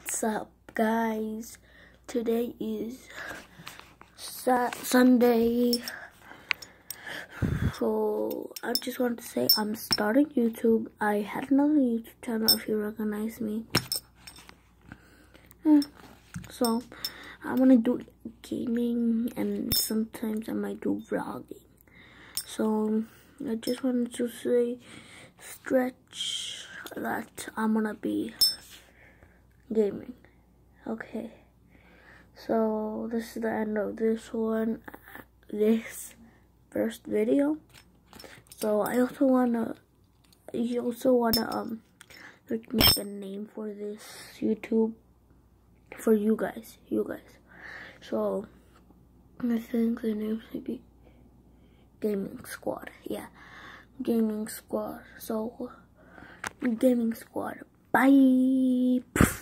What's up, guys? Today is Sunday, so I just want to say I'm starting YouTube. I had another YouTube channel, if you recognize me. So I'm gonna do gaming, and sometimes I might do vlogging. So I just wanted to say, stretch that I'm gonna be gaming. Okay, so this is the end of this first video. So you also wanna like make a name for this YouTube for you guys. So I think the name should be Gaming Squad. Yeah, Gaming Squad. So Gaming Squad. Bye.